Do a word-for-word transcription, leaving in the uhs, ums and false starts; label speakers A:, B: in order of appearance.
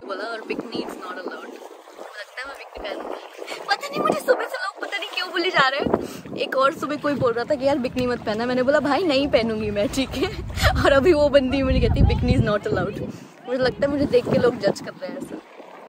A: बोला और bikini is not allowed. लगता है मैं बिकनी पहनूंगी, पता नहीं मुझे सुबह से लोग पता नहीं क्यों बोले जा रहे हैं। एक और सुबह कोई बोल रहा था कि यार बिकनी मत पहना, मैंने बोला भाई नहीं पहनूंगी मैं, ठीक है। और अभी वो बंदी मुझे कहती बिकनी इज नॉट अलाउड। मुझे लगता है मुझे देख के लोग जज कर रहे हैं ऐसा।